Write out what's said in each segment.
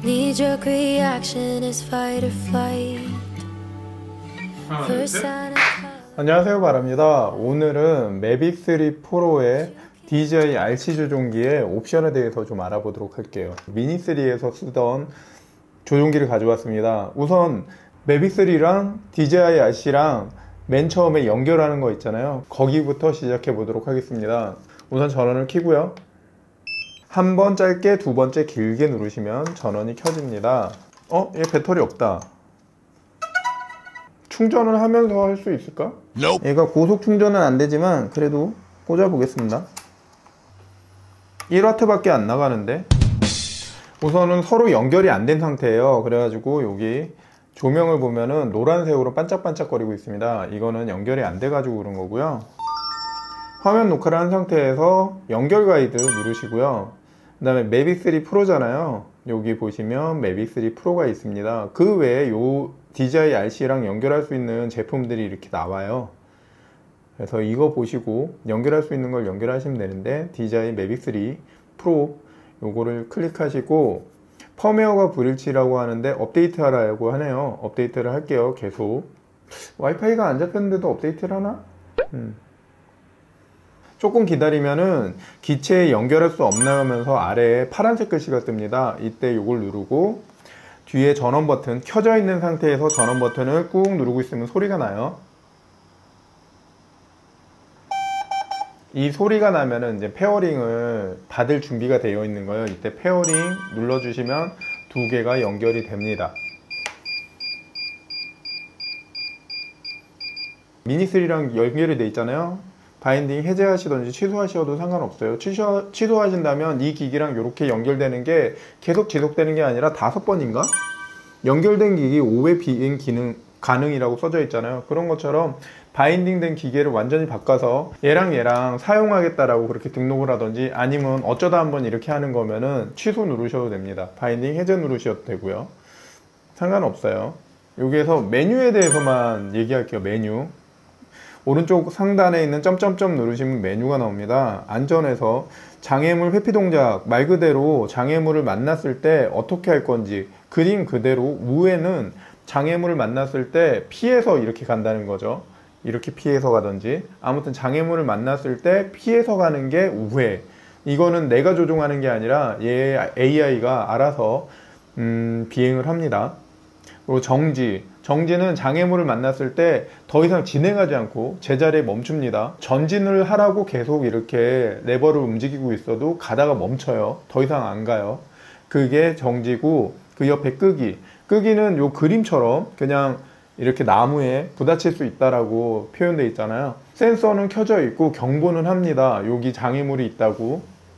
Knee-jerk reaction is fight or flight. First sign of 안녕하세요, 바랍니다. 오늘은 매빅 3 프로의 DJI RC 조종기의 옵션에 대해서 좀 알아보도록 할게요. 미니 3에서 쓰던 조종기를 가져왔습니다. 우선 매빅 3랑 DJI RC랑 맨 처음에 연결하는 거 있잖아요. 거기부터 시작해 보도록 하겠습니다. 우선 전원을 켜고요. 한 번 짧게, 두 번째 길게 누르시면 전원이 켜집니다. 얘 배터리 없다. 충전을 하면서 할 수 있을까? 얘가 고속 충전은 안 되지만 그래도 꽂아 보겠습니다. 1W 밖에 안 나가는데. 우선은 서로 연결이 안 된 상태예요. 그래가지고 여기 조명을 보면은 노란색으로 반짝반짝거리고 있습니다. 이거는 연결이 안 돼가지고 그런 거고요. 화면 녹화를 한 상태에서 연결 가이드 누르시고요. 그 다음에 매빅 3 프로잖아요. 여기 보시면 매빅 3 프로가 있습니다. 그 외에 요 DJI RC랑 연결할 수 있는 제품들이 이렇게 나와요. 그래서 이거 보시고 연결할 수 있는 걸 연결하시면 되는데, DJI 매빅 3 프로 요거를 클릭하시고 펌웨어가 불일치라고 하는데 업데이트 하라고 하네요. 업데이트를 할게요. 계속 와이파이가 안 잡혔는데도 업데이트를 하나? 조금 기다리면은 기체에 연결할 수 없나 하면서 아래에 파란색 글씨가 뜹니다. 이때 이걸 누르고 뒤에 전원 버튼 켜져 있는 상태에서 전원 버튼을 꾹 누르고 있으면 소리가 나요. 이 소리가 나면은 이제 페어링을 받을 준비가 되어 있는 거예요. 이때 페어링 눌러주시면 두 개가 연결이 됩니다. 미니3랑 연결이 돼 있잖아요. 바인딩 해제하시던지 취소하셔도 상관없어요. 취소하신다면 이 기기랑 이렇게 연결되는 게 계속 지속되는 게 아니라 5번인가? 연결된 기기 5회 비행 기능 가능이라고 써져 있잖아요. 그런 것처럼 바인딩 된 기계를 완전히 바꿔서 얘랑 사용하겠다라고 그렇게 등록을 하던지, 아니면 어쩌다 한번 이렇게 하는 거면은 취소 누르셔도 됩니다. 바인딩 해제 누르셔도 되고요. 상관없어요. 여기에서 메뉴에 대해서만 얘기할게요. 메뉴. 오른쪽 상단에 있는 점점점 누르시면 메뉴가 나옵니다. 안전에서 장애물 회피 동작, 말 그대로 장애물을 만났을 때 어떻게 할 건지 그림 그대로, 우회는 장애물을 만났을 때 피해서 이렇게 간다는 거죠. 이렇게 피해서 가든지, 아무튼 장애물을 만났을 때 피해서 가는 게 우회. 이거는 내가 조종하는 게 아니라 얘 AI가 알아서 비행을 합니다. 그리고 정지는 장애물을 만났을 때 더 이상 진행하지 않고 제자리에 멈춥니다. 전진을 하라고 계속 이렇게 레버를 움직이고 있어도 가다가 멈춰요. 더 이상 안 가요. 그게 정지고, 그 옆에 끄기는 요 그림처럼 그냥 이렇게 나무에 부딪힐 수 있다라고 표현되어 있잖아요. 센서는 켜져 있고 경보는 합니다. 여기 장애물이 있다고.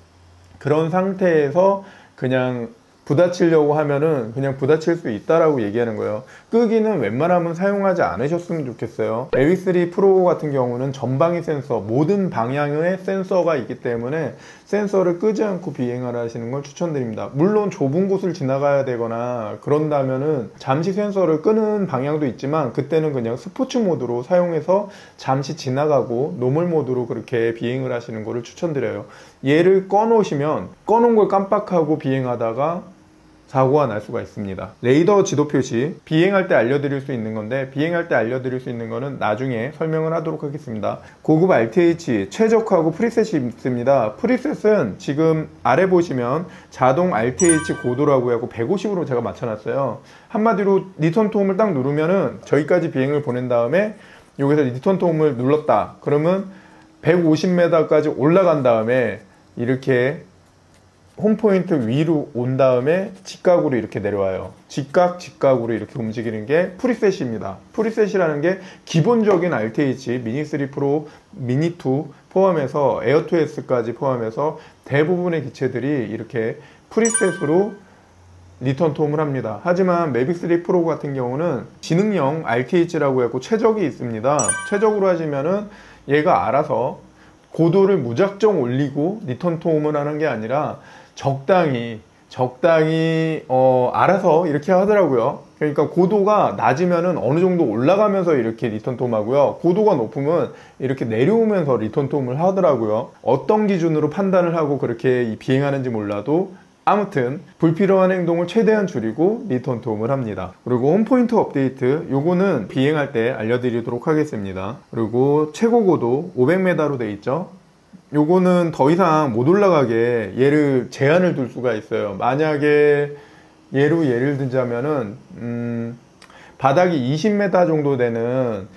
그런 상태에서 그냥 부딪히려고 하면은 그냥 부딪힐 수 있다라고 얘기하는 거예요. 끄기는 웬만하면 사용하지 않으셨으면 좋겠어요. 매빅 3 프로 같은 경우는 전방위 센서, 모든 방향의 센서가 있기 때문에 센서를 끄지 않고 비행을 하시는 걸 추천드립니다. 물론 좁은 곳을 지나가야 되거나 그런다면은 잠시 센서를 끄는 방향도 있지만, 그때는 그냥 스포츠 모드로 사용해서 잠시 지나가고 노멀 모드로 그렇게 비행을 하시는 거를 추천드려요. 얘를 꺼놓으시면 꺼놓은 걸 깜빡하고 비행하다가 사고가 날 수가 있습니다. 레이더 지도 표시, 비행할 때 알려드릴 수 있는 건데, 비행할 때 알려드릴 수 있는 거는 나중에 설명을 하도록 하겠습니다. 고급 RTH, 최적화하고 프리셋이 있습니다. 프리셋은 지금 아래 보시면 자동 RTH 고도라고 하고 150으로 제가 맞춰놨어요. 한마디로 리턴 톰을 딱 누르면은 저기까지 비행을 보낸 다음에 여기서 리턴 톰을 눌렀다 그러면 150m까지 올라간 다음에 이렇게 홈포인트 위로 온 다음에 직각으로 이렇게 내려와요. 직각으로 이렇게 움직이는 게 프리셋입니다. 프리셋이라는 게 기본적인 RTH, 미니3 프로, 미니2 포함해서 에어2S까지 포함해서 대부분의 기체들이 이렇게 프리셋으로 리턴 톰을 합니다. 하지만 매빅 3 프로 같은 경우는 지능형 RTH라고 해서 최적이 있습니다. 최적으로 하시면은 얘가 알아서 고도를 무작정 올리고 리턴 톰을 하는 게 아니라 적당히 알아서 이렇게 하더라고요. 그러니까 고도가 낮으면은 어느 정도 올라가면서 이렇게 리턴 톰 하고요. 고도가 높으면 이렇게 내려오면서 리턴 톰을 하더라고요. 어떤 기준으로 판단을 하고 그렇게 비행하는지 몰라도 아무튼 불필요한 행동을 최대한 줄이고 리턴 톰을 합니다. 그리고 홈포인트 업데이트, 요거는 비행할 때 알려드리도록 하겠습니다. 그리고 최고 고도 500m로 돼 있죠. 요거는 더 이상 못 올라가게 얘를 제한을 둘 수가 있어요. 만약에 예를 들자면은 바닥이 20m 정도 되는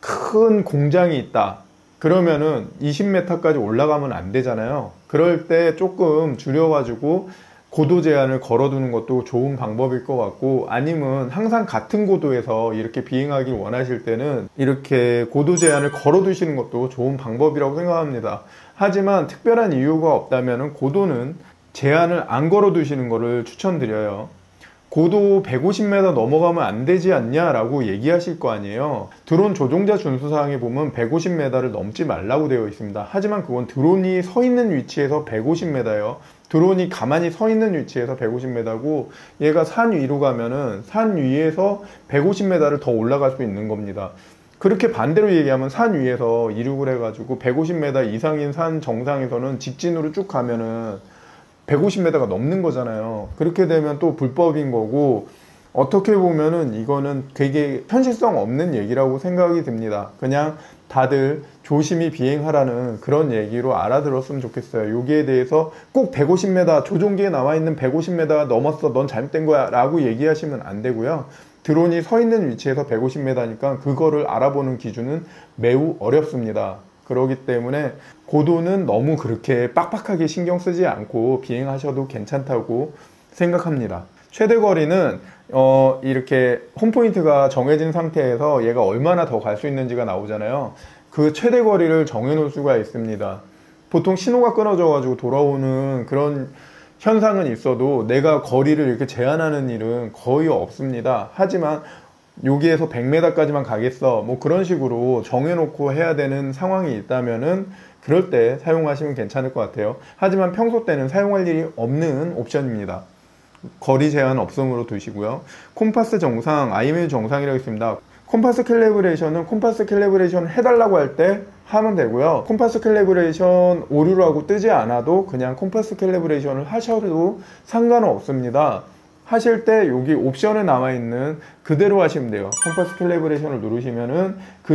큰 공장이 있다. 그러면은 20m까지 올라가면 안 되잖아요. 그럴 때 조금 줄여가지고 고도 제한을 걸어두는 것도 좋은 방법일 것 같고, 아니면 항상 같은 고도에서 이렇게 비행하길 원하실 때는 이렇게 고도 제한을 걸어두시는 것도 좋은 방법이라고 생각합니다. 하지만 특별한 이유가 없다면 고도는 제한을 안 걸어두시는 것을 추천드려요. 고도 150m 넘어가면 안 되지 않냐 라고 얘기하실 거 아니에요. 드론 조종자 준수사항에 보면 150m를 넘지 말라고 되어 있습니다. 하지만 그건 드론이 서 있는 위치에서 150m예요. 드론이 가만히 서 있는 위치에서 150m고, 얘가 산 위로 가면은 산 위에서 150m를 더 올라갈 수 있는 겁니다. 그렇게 반대로 얘기하면 산 위에서 이륙을 해가지고 150m 이상인 산 정상에서는 직진으로 쭉 가면은 150m가 넘는 거잖아요. 그렇게 되면 또 불법인 거고, 어떻게 보면은 이거는 되게 현실성 없는 얘기라고 생각이 듭니다. 그냥 다들 조심히 비행하라는 그런 얘기로 알아들었으면 좋겠어요. 여기에 대해서 꼭 150m, 조종기에 나와 있는 150m 넘었어, 넌 잘못된 거야 라고 얘기하시면 안 되고요. 드론이 서 있는 위치에서 150m니까 그거를 알아보는 기준은 매우 어렵습니다. 그렇기 때문에 고도는 너무 그렇게 빡빡하게 신경 쓰지 않고 비행하셔도 괜찮다고 생각합니다. 최대 거리는 이렇게 홈포인트가 정해진 상태에서 얘가 얼마나 더 갈 수 있는지가 나오잖아요. 그 최대 거리를 정해 놓을 수가 있습니다. 보통 신호가 끊어져 가지고 돌아오는 그런 현상은 있어도 내가 거리를 이렇게 제한하는 일은 거의 없습니다. 하지만 여기에서 100m까지만 가겠어, 뭐 그런 식으로 정해놓고 해야 되는 상황이 있다면은 그럴 때 사용하시면 괜찮을 것 같아요. 하지만 평소 때는 사용할 일이 없는 옵션입니다. 거리 제한 없음으로 두시고요. 콤파스 정상, IMU 정상이라고 있습니다. 콤파스 캘리브레이션은 콤파스 캘리브레이션 해달라고 할 때 하면 되고요. 콤파스 캘리브레이션 오류라고 뜨지 않아도 그냥 콤파스 캘리브레이션을 하셔도 상관은 없습니다. 하실 때 여기 옵션에 남아있는 그대로 하시면 돼요. 콤파스 캘리브레이션을 누르시면은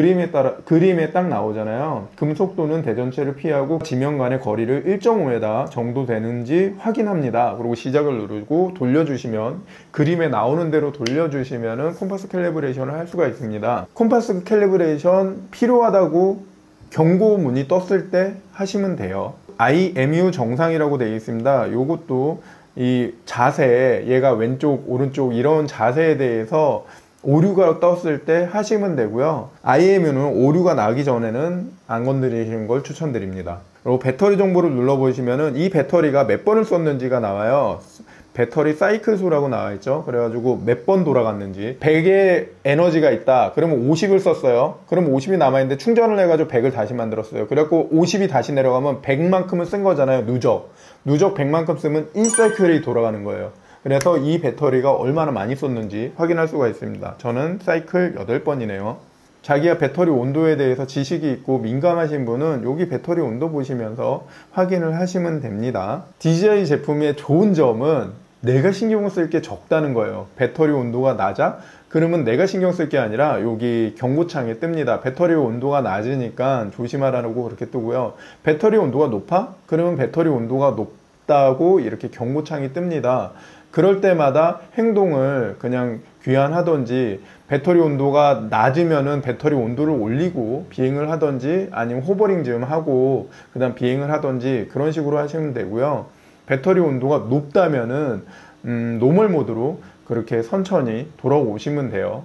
그림에 딱 나오잖아요. 금속도는 대전체를 피하고 지면 간의 거리를 1.5m 정도 되는지 확인합니다. 그리고 시작을 누르고 돌려주시면, 그림에 나오는 대로 돌려주시면은 콤파스 캘리브레이션을 할 수가 있습니다. 콤파스 캘리브레이션 필요하다고 경고문이 떴을 때 하시면 돼요. IMU 정상이라고 되어 있습니다. 요것도 이 자세, 얘가 왼쪽 오른쪽 이런 자세에 대해서 오류가 떴을 때 하시면 되고요. IMU는 오류가 나기 전에는 안 건드리시는 걸 추천드립니다. 그리고 배터리 정보를 눌러보시면은 이 배터리가 몇 번을 썼는지가 나와요. 배터리 사이클 수라고 나와 있죠. 그래가지고 몇 번 돌아갔는지, 100의 에너지가 있다 그러면 50을 썼어요. 그럼 50이 남아있는데 충전을 해가지고 100을 다시 만들었어요. 그래갖고 50이 다시 내려가면 100만큼은 쓴 거잖아요. 누적 100만큼 쓰면 1사이클이 돌아가는 거예요. 그래서 이 배터리가 얼마나 많이 썼는지 확인할 수가 있습니다. 저는 사이클 8번이네요 자기가 배터리 온도에 대해서 지식이 있고 민감하신 분은 여기 배터리 온도 보시면서 확인을 하시면 됩니다. DJI 제품의 좋은 점은 내가 신경 쓸 게 적다는 거예요. 배터리 온도가 낮아? 그러면 내가 신경 쓸 게 아니라 여기 경고창에 뜹니다. 배터리 온도가 낮으니까 조심하라고 그렇게 뜨고요. 배터리 온도가 높아? 그러면 배터리 온도가 높다고 이렇게 경고창이 뜹니다. 그럴 때마다 행동을 그냥 귀환하던지, 배터리 온도가 낮으면은 배터리 온도를 올리고 비행을 하던지, 아니면 호버링 좀 하고 그 다음 비행을 하던지 그런 식으로 하시면 되고요. 배터리 온도가 높다면은 노멀 모드로 그렇게 천천히 돌아오시면 돼요.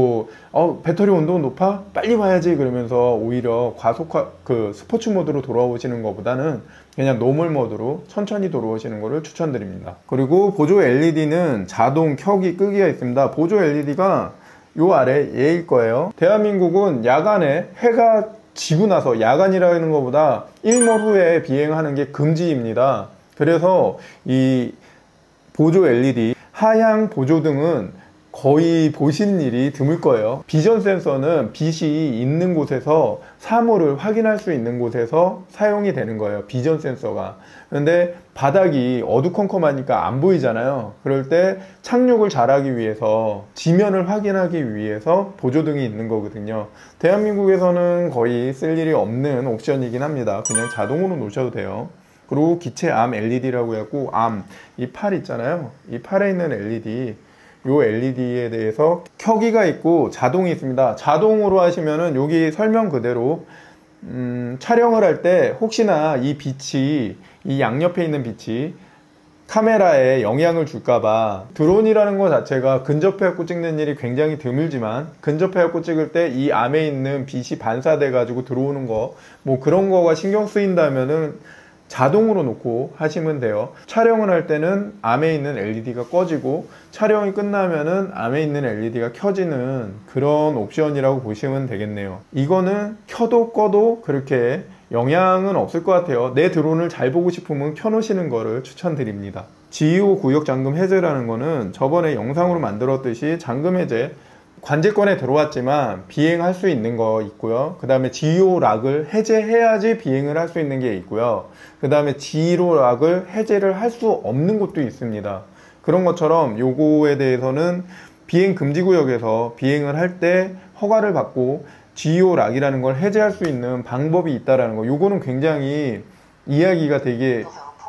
배터리 온도가 높아? 빨리 와야지 그러면서 오히려 과속화, 스포츠 모드로 돌아오시는 것보다는 그냥 노멀 모드로 천천히 돌아오시는 것을 추천드립니다. 그리고 보조 LED는 자동 켜기 끄기가 있습니다. 보조 LED가 요 아래 얘일 거예요. 대한민국은 야간에 해가 지고 나서, 야간이라는 것보다 일몰 후에 비행하는 게 금지입니다. 그래서 이 보조 LED, 하향 보조등은 거의 보시는 일이 드물 거예요. 비전 센서는 빛이 있는 곳에서 사물을 확인할 수 있는 곳에서 사용이 되는 거예요. 비전 센서가. 그런데 바닥이 어두컴컴하니까 안 보이잖아요. 그럴 때 착륙을 잘하기 위해서 지면을 확인하기 위해서 보조등이 있는 거거든요. 대한민국에서는 거의 쓸 일이 없는 옵션이긴 합니다. 그냥 자동으로 놓으셔도 돼요. 그리고 기체 암 LED라고 해갖고 이 팔 있잖아요. 이 팔에 있는 LED, 요 LED에 대해서 켜기가 있고 자동이 있습니다. 자동으로 하시면은 여기 설명 그대로 촬영을 할 때 혹시나 이 빛이, 이 양옆에 있는 빛이 카메라에 영향을 줄까봐, 드론이라는 것 자체가 근접해갖고 찍는 일이 굉장히 드물지만 근접해갖고 찍을 때 이 암에 있는 빛이 반사돼 가지고 들어오는 거, 뭐 그런 거가 신경 쓰인다면은 자동으로 놓고 하시면 돼요. 촬영을 할 때는 암에 있는 LED가 꺼지고 촬영이 끝나면은 암에 있는 LED가 켜지는 그런 옵션이라고 보시면 되겠네요. 이거는 켜도 꺼도 그렇게 영향은 없을 것 같아요. 내 드론을 잘 보고 싶으면 켜놓으시는 거를 추천드립니다. GEO 구역 잠금 해제라는 거는 저번에 영상으로 만들었듯이 잠금 해제, 관제권에 들어왔지만 비행할 수 있는 거 있고요. 그 다음에 GEO 락을 해제해야지 비행을 할 수 있는 게 있고요. 그 다음에 GEO 락을 해제를 할 수 없는 곳도 있습니다. 그런 것처럼 요거에 대해서는 비행 금지 구역에서 비행을 할 때 허가를 받고 GEO 락이라는 걸 해제할 수 있는 방법이 있다라는 거. 요거는 굉장히 이야기가 되게,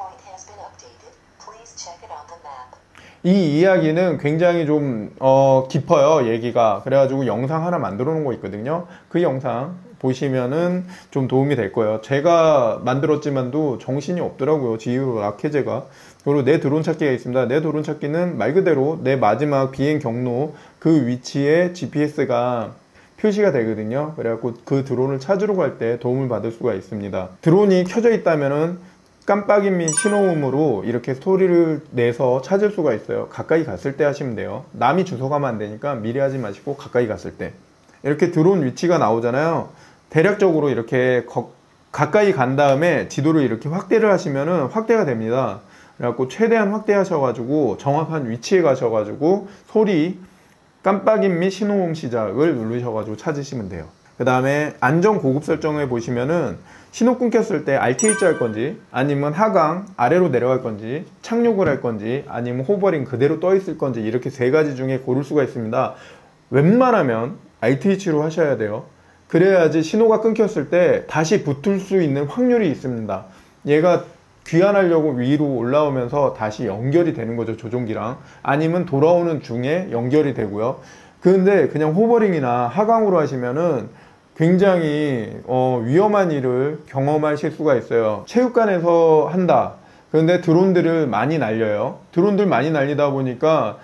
이 이야기는 굉장히 좀 깊어요, 얘기가. 그래가지고 영상 하나 만들어 놓은 거 있거든요. 그 영상 보시면은 좀 도움이 될 거예요. 제가 만들었지만도 정신이 없더라고요, GEO 락 해제가. 그리고 내 드론 찾기가 있습니다. 내 드론 찾기는 말 그대로 내 마지막 비행 경로 그 위치에 GPS가 표시가 되거든요. 그래갖고 그 드론을 찾으러 갈 때 도움을 받을 수가 있습니다. 드론이 켜져 있다면은 깜빡이 및 신호음으로 이렇게 소리를 내서 찾을 수가 있어요. 가까이 갔을 때 하시면 돼요. 남이 주워가면 안 되니까 미리 하지 마시고 가까이 갔을 때 이렇게 드론 위치가 나오잖아요. 대략적으로 이렇게 가까이 간 다음에 지도를 이렇게 확대를 하시면은 확대가 됩니다. 그래갖고 최대한 확대하셔가지고 정확한 위치에 가셔가지고 소리, 깜빡이 및 신호음 시작을 누르셔가지고 찾으시면 돼요. 그 다음에 안전 고급 설정에 보시면은 신호 끊겼을 때 RTH 할 건지, 아니면 하강 아래로 내려갈 건지, 착륙을 할 건지, 아니면 호버링 그대로 떠 있을 건지, 이렇게 세 가지 중에 고를 수가 있습니다. 웬만하면 RTH로 하셔야 돼요. 그래야지 신호가 끊겼을 때 다시 붙을 수 있는 확률이 있습니다. 얘가 귀환하려고 위로 올라오면서 다시 연결이 되는 거죠, 조종기랑. 아니면 돌아오는 중에 연결이 되고요. 근데 그냥 호버링이나 하강으로 하시면은 굉장히 위험한 일을 경험하실 수가 있어요. 체육관에서 한다. 그런데 드론들을 많이 날려요. 드론들 많이 날리다 보니까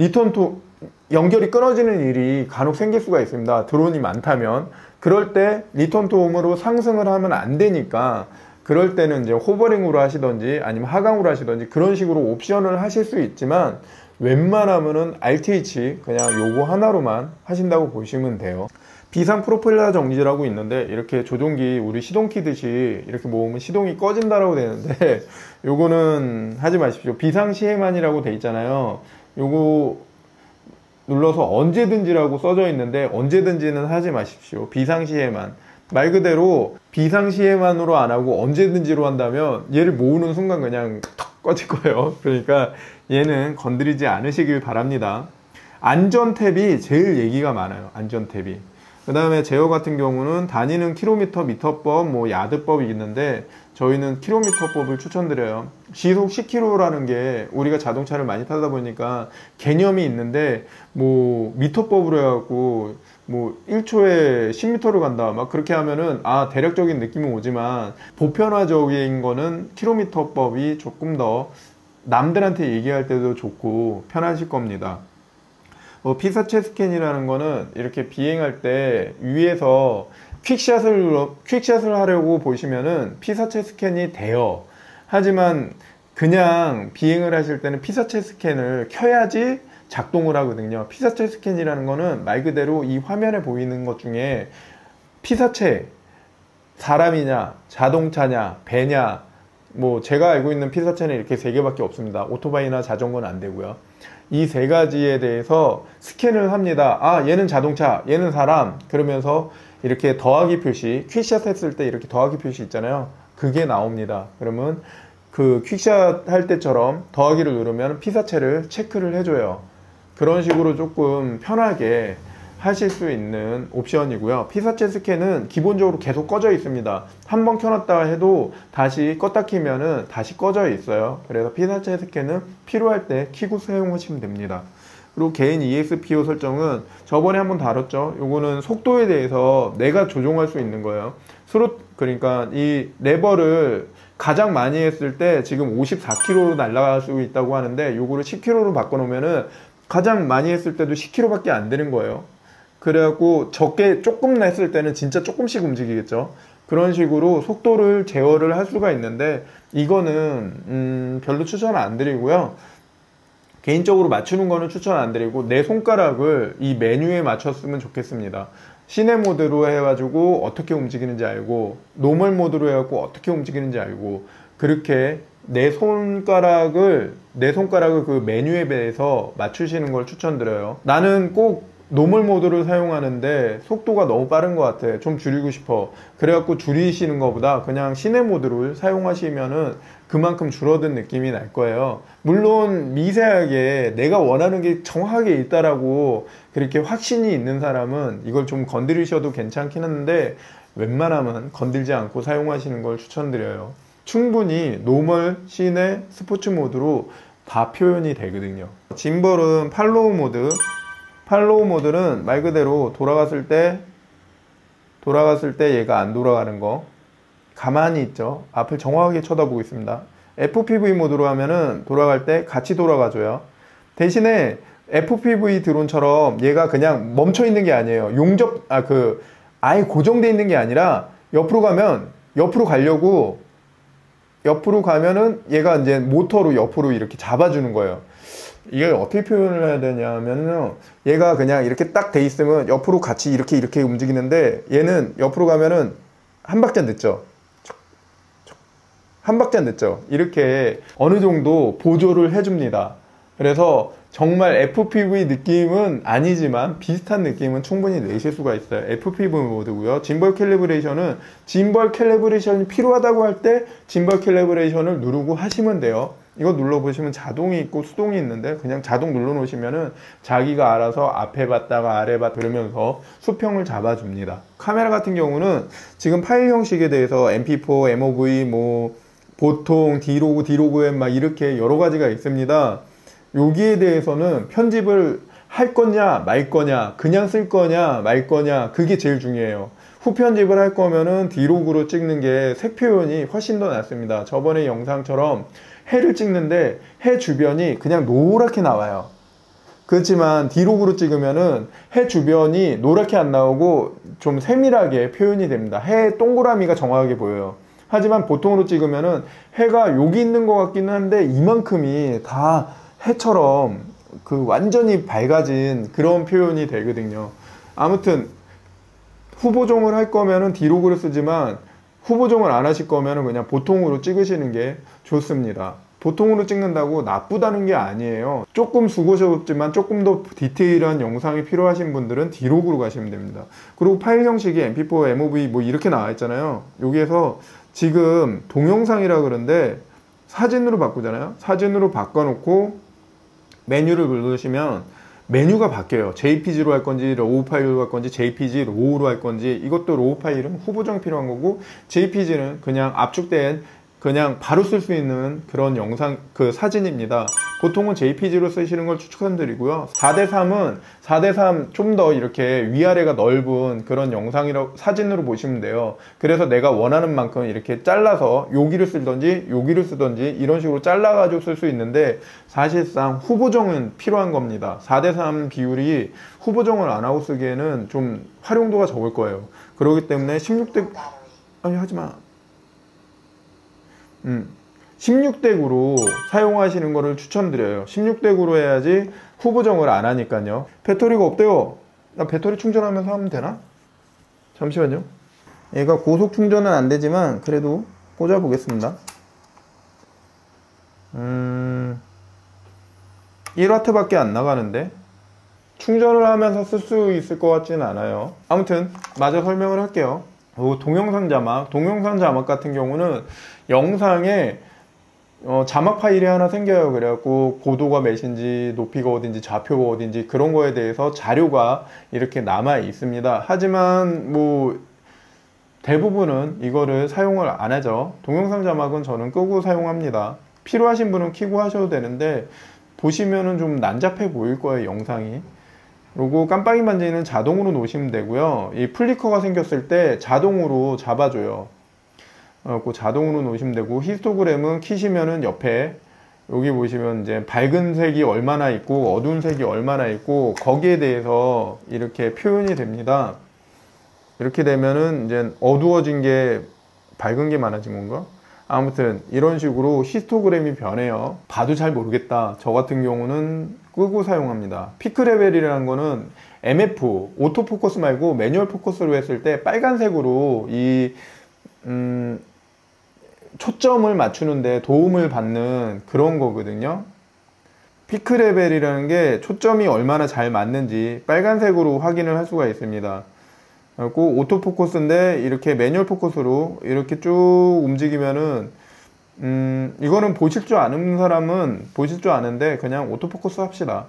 연결이 끊어지는 일이 간혹 생길 수가 있습니다. 드론이 많다면. 그럴 때 리턴 투 홈으로 상승을 하면 안 되니까, 그럴 때는 이제 호버링으로 하시던지 아니면 하강으로 하시던지 그런 식으로 옵션을 하실 수 있지만, 웬만하면은 RTH 그냥 요거 하나로만 하신다고 보시면 돼요. 비상 프로펠러 정지라고 있는데, 이렇게 조종기 우리 시동 키듯이 이렇게 모으면 시동이 꺼진다라고 되는데 요거는 하지 마십시오. 비상 시에만이라고 돼 있잖아요. 요거 눌러서 언제든지라고 써져 있는데 언제든지는 하지 마십시오. 비상 시에만. 말 그대로 비상 시에만으로 안 하고 언제든지로 한다면 얘를 모으는 순간 그냥 턱 꺼질 거예요. 그러니까 얘는 건드리지 않으시길 바랍니다. 안전 탭이 제일 얘기가 많아요. 안전 탭이. 그 다음에 제어 같은 경우는 다니는 킬로미터 미터법, 뭐 야드법이 있는데 저희는 킬로미터법을 추천드려요. 시속 10km라는 게 우리가 자동차를 많이 타다 보니까 개념이 있는데, 뭐 미터법으로 해갖고 뭐 1초에 10m를 간다 막 그렇게 하면은 대략적인 느낌은 오지만, 보편화적인 거는 킬로미터법이 조금 더 남들한테 얘기할 때도 좋고 편하실 겁니다. 피사체 스캔이라는 거는 이렇게 비행할 때 위에서 퀵샷을 하려고 보시면은 피사체 스캔이 돼요. 하지만 그냥 비행을 하실 때는 피사체 스캔을 켜야지 작동을 하거든요. 피사체 스캔이라는 거는 말 그대로 이 화면에 보이는 것 중에 피사체, 사람이냐, 자동차냐, 배냐, 뭐 제가 알고 있는 피사체는 이렇게 세 개밖에 없습니다. 오토바이나 자전거는 안 되고요. 이 세 가지에 대해서 스캔을 합니다. 아, 얘는 자동차, 얘는 사람. 그러면서 이렇게 더하기 표시, 퀵샷 했을 때 이렇게 더하기 표시 있잖아요. 그게 나옵니다. 그러면 그 퀵샷 할 때처럼 더하기를 누르면 피사체를 체크를 해줘요. 그런 식으로 조금 편하게 하실 수 있는 옵션이고요. 피사체 스캔은 기본적으로 계속 꺼져 있습니다. 한번 켜놨다 해도 다시 껐다 키면은 다시 꺼져 있어요. 그래서 피사체 스캔은 필요할 때 켜고 사용하시면 됩니다. 그리고 개인 ESPO 설정은 저번에 한번 다뤘죠. 요거는 속도에 대해서 내가 조종할 수 있는 거예요. 그러니까 이 레버를 가장 많이 했을 때 지금 54km로 날아갈 수 있다고 하는데 요거를 10km로 바꿔놓으면은 가장 많이 했을 때도 10km밖에 안 되는 거예요. 그래갖고 적게 조금 냈을 때는 진짜 조금씩 움직이겠죠. 그런 식으로 속도를 제어를 할 수가 있는데 이거는 별로 추천 안 드리고요. 개인적으로 맞추는 거는 추천 안 드리고 내 손가락을 이 메뉴에 맞췄으면 좋겠습니다. 시내 모드로 해가지고 어떻게 움직이는지 알고 노멀 모드로 해갖고 어떻게 움직이는지 알고 그렇게 내 손가락을 그 메뉴에 대해서 맞추시는 걸 추천드려요. 나는 꼭 노멀 모드를 사용하는데 속도가 너무 빠른 것 같아. 좀 줄이고 싶어. 그래갖고 줄이시는 것보다 그냥 시내 모드를 사용하시면은 그만큼 줄어든 느낌이 날 거예요. 물론 미세하게 내가 원하는 게 정확하게 있다라고 그렇게 확신이 있는 사람은 이걸 좀 건드리셔도 괜찮긴 한데 웬만하면 건들지 않고 사용하시는 걸 추천드려요. 충분히 노멀, 시내, 스포츠 모드로 다 표현이 되거든요. 짐벌은 팔로우 모드는 말 그대로 돌아갔을 때 얘가 안 돌아가는 거. 가만히 있죠. 앞을 정확하게 쳐다보고 있습니다. FPV 모드로 하면은 돌아갈 때 같이 돌아가줘요. 대신에 FPV 드론처럼 얘가 그냥 멈춰 있는 게 아니에요. 아예 고정되어 있는 게 아니라 옆으로 가면은 얘가 이제 모터로 옆으로 이렇게 잡아주는 거예요. 이게 어떻게 표현을 해야 되냐면요. 얘가 그냥 이렇게 딱 돼 있으면 옆으로 같이 이렇게 움직이는데 얘는 옆으로 가면은 한 박자 늦죠. 이렇게 어느 정도 보조를 해줍니다. 그래서 정말 FPV 느낌은 아니지만 비슷한 느낌은 충분히 내실 수가 있어요. FPV 모드고요. 짐벌 캘리브레이션이 필요하다고 할 때 짐벌 캘리브레이션을 누르고 하시면 돼요. 이거 눌러보시면 자동이 있고 수동이 있는데 그냥 자동 눌러놓으시면은 자기가 알아서 앞에 봤다가 아래 봤다 그러면서 수평을 잡아줍니다. 카메라 같은 경우는 지금 파일 형식에 대해서 MP4, MOV, 보통 디로그 M 막 이렇게 여러 가지가 있습니다. 여기에 대해서는 편집을 할 거냐 말 거냐 그냥 쓸 거냐 말 거냐 그게 제일 중요해요. 후편집을 할 거면은 디로그로 찍는 게 색 표현이 훨씬 더 낫습니다. 저번에 영상처럼 해를 찍는데 해 주변이 그냥 노랗게 나와요. 그렇지만 디로그로 찍으면은 해 주변이 노랗게 안 나오고 좀 세밀하게 표현이 됩니다. 해 동그라미가 정확하게 보여요. 하지만 보통으로 찍으면은 해가 여기 있는 것 같기는 한데 이만큼이 다 해처럼 그 완전히 밝아진 그런 표현이 되거든요. 아무튼 후보종을 할 거면은 디로그를 쓰지만 후보종을 안 하실 거면은 그냥 보통으로 찍으시는 게 좋습니다. 보통으로 찍는다고 나쁘다는 게 아니에요. 조금 수고스럽지만 조금 더 디테일한 영상이 필요하신 분들은 디로그로 가시면 됩니다. 그리고 파일 형식이 MP4, MOV 뭐 이렇게 나와 있잖아요. 여기에서 지금 동영상이라 그러는데 사진으로 바꾸잖아요. 사진으로 바꿔놓고 메뉴를 누르시면 메뉴가 바뀌어요. JPG로 할 건지 로우 파일로 할 건지 JPG 로우로 할 건지 이것도 로우 파일은 후보정이 필요한 거고 JPG는 그냥 압축된 그냥 바로 쓸 수 있는 그런 영상 사진입니다. 보통은 JPG로 쓰시는 걸 추천드리고요. 4:3은 좀 더 이렇게 위아래가 넓은 그런 사진으로 보시면 돼요. 그래서 내가 원하는 만큼 이렇게 잘라서 여기를 쓰든지 이런 식으로 잘라가지고 쓸 수 있는데 사실상 후보정은 필요한 겁니다. 4:3 비율이 후보정을 안 하고 쓰기에는 좀 활용도가 적을 거예요. 그렇기 때문에 16덱으로 사용하시는 거를 추천드려요. 16덱으로 해야지 후보정을 안 하니까요. 배터리가 없대요. 나 배터리 충전하면서 하면 되나? 잠시만요. 얘가 고속 충전은 안 되지만 그래도 꽂아 보겠습니다. 1W밖에 안 나가는데 충전을 하면서 쓸 수 있을 것 같지는 않아요. 아무튼 마저 설명을 할게요. 동영상 자막 같은 경우는 영상에 자막 파일이 하나 생겨요. 그래갖고 고도가 몇인지, 높이가 어딘지, 좌표가 어딘지 그런 거에 대해서 자료가 이렇게 남아 있습니다. 하지만 뭐 대부분은 이거를 사용을 안 하죠. 동영상 자막은 저는 끄고 사용합니다. 필요하신 분은 켜고 하셔도 되는데 보시면은 좀 난잡해 보일 거예요, 영상이. 그리고 깜빡이 만지는 자동으로 놓으시면 되고요. 이 플리커가 생겼을 때 자동으로 잡아줘요. 그 자동으로 놓으시면 되고, 히스토그램은 키시면은 옆에 여기 보시면 이제 밝은 색이 얼마나 있고 어두운 색이 얼마나 있고 거기에 대해서 이렇게 표현이 됩니다. 이렇게 되면은 이제 어두워진 게 밝은 게 많아진 건가? 아무튼 이런 식으로 히스토그램이 변해요. 봐도 잘 모르겠다. 저 같은 경우는 끄고 사용합니다. 피크 레벨이라는 거는 MF, 오토포커스 말고 매뉴얼 포커스로 했을 때 빨간색으로 이 초점을 맞추는데 도움을 받는 그런 거거든요. 피크 레벨이라는 게 초점이 얼마나 잘 맞는지 빨간색으로 확인을 할 수가 있습니다. 그리고 오토포커스인데 이렇게 매뉴얼 포커스로 이렇게 쭉 움직이면은 이거는 보실 줄 아는 사람은 보실 줄 아는데 그냥 오토포커스 합시다.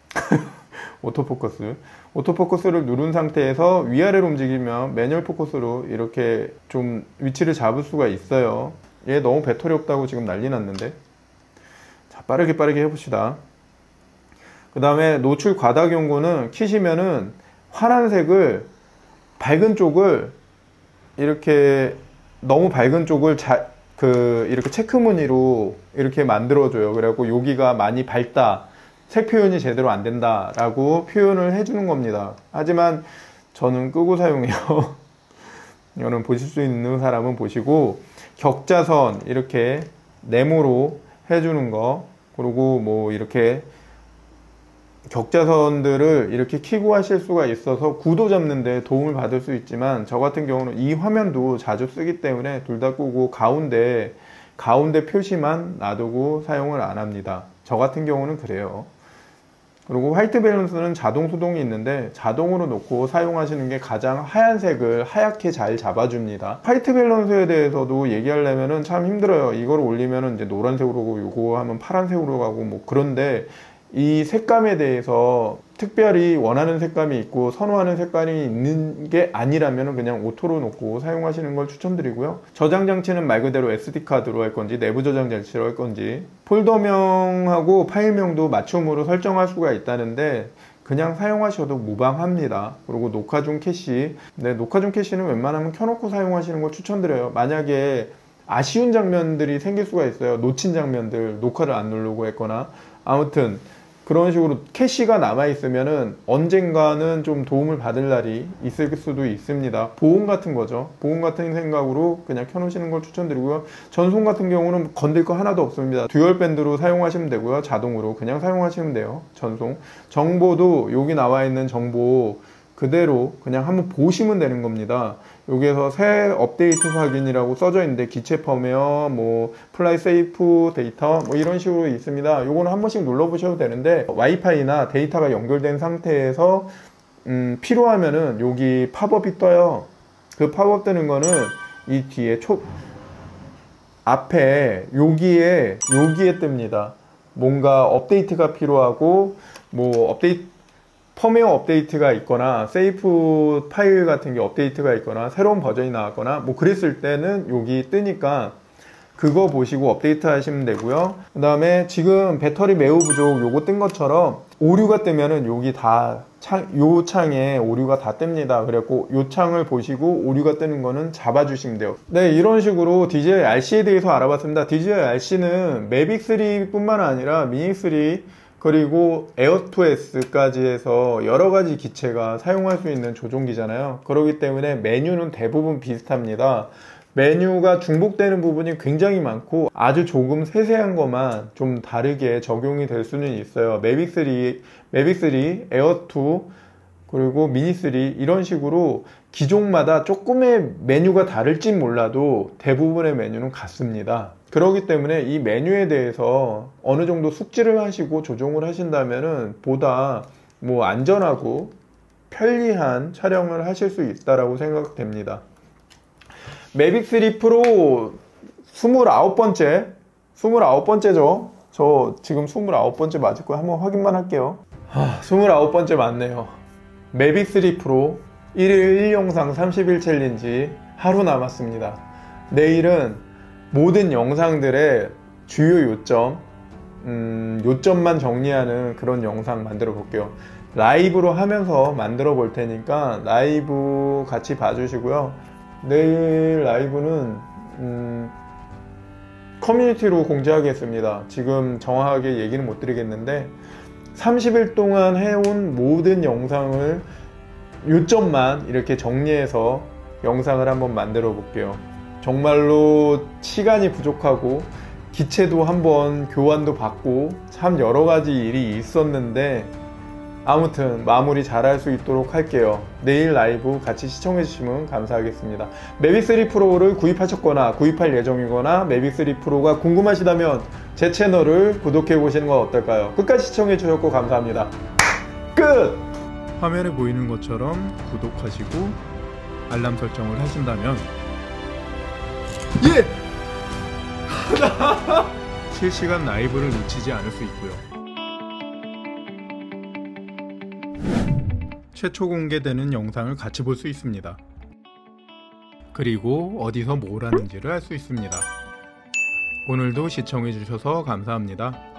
오토포커스를 누른 상태에서 위아래로 움직이면 매뉴얼 포커스로 이렇게 좀 위치를 잡을 수가 있어요. 얘 너무 배터리 없다고 지금 난리 났는데. 자, 빠르게 해봅시다. 그 다음에 노출 과다 경고는 키시면은 환한색을 밝은 쪽을 이렇게 너무 밝은 쪽을 이렇게 체크 무늬로 이렇게 만들어줘요. 그래갖고 여기가 많이 밝다, 색 표현이 제대로 안 된다 라고 표현을 해주는 겁니다. 하지만 저는 끄고 사용해요. 이거는 보실 수 있는 사람은 보시고, 격자선 이렇게 네모로 해주는 거, 그리고 뭐 이렇게 격자선들을 이렇게 켜고 하실 수가 있어서 구도 잡는 데 도움을 받을 수 있지만, 저 같은 경우는 이 화면도 자주 쓰기 때문에 둘 다 끄고 가운데 표시만 놔두고 사용을 안 합니다. 저 같은 경우는 그래요. 그리고 화이트 밸런스는 자동 수동이 있는데 자동으로 놓고 사용하시는 게 가장 하얀색을 하얗게 잘 잡아줍니다. 화이트 밸런스에 대해서도 얘기하려면은 참 힘들어요. 이걸 올리면은 이제 노란색으로 가고 요거 하면 파란색으로 가고 뭐 그런데, 이 색감에 대해서 특별히 원하는 색감이 있고 선호하는 색깔이 있는 게 아니라면 그냥 오토로 놓고 사용하시는 걸 추천드리고요. 저장 장치는 말 그대로 SD카드로 할 건지 내부 저장 장치로 할 건지, 폴더명하고 파일명도 맞춤으로 설정할 수가 있다는데 그냥 사용하셔도 무방합니다. 그리고 녹화 중 캐시, 녹화 중 캐시는 웬만하면 켜놓고 사용하시는 걸 추천드려요. 만약에 아쉬운 장면들이 생길 수가 있어요. 놓친 장면들, 녹화를 안 누르고 했거나. 아무튼 그런 식으로 캐시가 남아있으면은 언젠가는 좀 도움을 받을 날이 있을 수도 있습니다. 보험 같은 거죠. 보험 같은 생각으로 그냥 켜놓으시는 걸 추천드리고요. 전송 같은 경우는 건들 거 하나도 없습니다. 듀얼 밴드로 사용하시면 되고요. 자동으로 그냥 사용하시면 돼요. 전송. 정보도 여기 나와 있는 정보 그대로 그냥 한번 보시면 되는 겁니다. 여기에서 새 업데이트 확인이라고 써져 있는데 기체 펌웨어, 뭐 플라이 세이프 데이터 뭐 이런 식으로 있습니다. 요거는 한 번씩 눌러 보셔도 되는데, 와이파이나 데이터가 연결된 상태에서 필요하면은 여기 팝업이 떠요. 그 팝업 뜨는 거는 이 뒤에 앞에 여기에 뜹니다. 뭔가 업데이트가 필요하고 뭐 펌웨어 업데이트가 있거나 세이프 파일 같은 게 업데이트가 있거나 새로운 버전이 나왔거나 뭐 그랬을 때는 여기 뜨니까 그거 보시고 업데이트 하시면 되고요. 그 다음에 지금 배터리 매우 부족 요거 뜬 것처럼 오류가 뜨면은 여기 요 창에 오류가 다 뜹니다. 그래갖고 요 창을 보시고 오류가 뜨는 거는 잡아주시면 돼요. 네, 이런 식으로 DJI RC에 대해서 알아봤습니다. DJI RC는 매빅 3 뿐만 아니라 미니 3 그리고 에어2S까지 해서 여러가지 기체가 사용할 수 있는 조종기잖아요. 그렇기 때문에 메뉴는 대부분 비슷합니다. 메뉴가 중복되는 부분이 굉장히 많고 아주 조금 세세한 것만 좀 다르게 적용이 될 수는 있어요. 매빅3, 에어2 그리고 미니3 이런 식으로 기종마다 조금의 메뉴가 다를지 몰라도 대부분의 메뉴는 같습니다. 그렇기 때문에 이 메뉴에 대해서 어느 정도 숙지를 하시고 조정을 하신다면은 보다 뭐 안전하고 편리한 촬영을 하실 수 있다라고 생각됩니다. 매빅 3 프로 29번째죠. 저 지금 29번째 맞을 거예요. 한번 확인만 할게요. 29번째 맞네요. 매빅 3 프로 1일 1영상 30일 챌린지 하루 남았습니다. 내일은 모든 영상들의 주요 요점만 정리하는 그런 영상 만들어 볼게요. 라이브로 하면서 만들어 볼 테니까 라이브 같이 봐주시고요. 내일 라이브는 커뮤니티로 공지하겠습니다. 지금 정확하게 얘기는 못 드리겠는데 30일 동안 해온 모든 영상을 요점만 이렇게 정리해서 영상을 한번 만들어 볼게요. 정말로 시간이 부족하고 기체도 한번 교환도 받고 참 여러가지 일이 있었는데 아무튼 마무리 잘할 수 있도록 할게요. 내일 라이브 같이 시청해 주시면 감사하겠습니다. 매빅 3 프로를 구입하셨거나 구입할 예정이거나 매빅 3 프로가 궁금하시다면 제 채널을 구독해 보시는 건 어떨까요? 끝까지 시청해 주셨고 감사합니다. 끝! 화면에 보이는 것처럼 구독하시고 알람 설정을 하신다면 실시간 라이브를 놓치지 않을 수 있고요. 최초 공개되는 영상을 같이 볼 수 있습니다. 그리고 어디서 뭘 하는지를 알 수 있습니다. 오늘도 시청해 주셔서 감사합니다.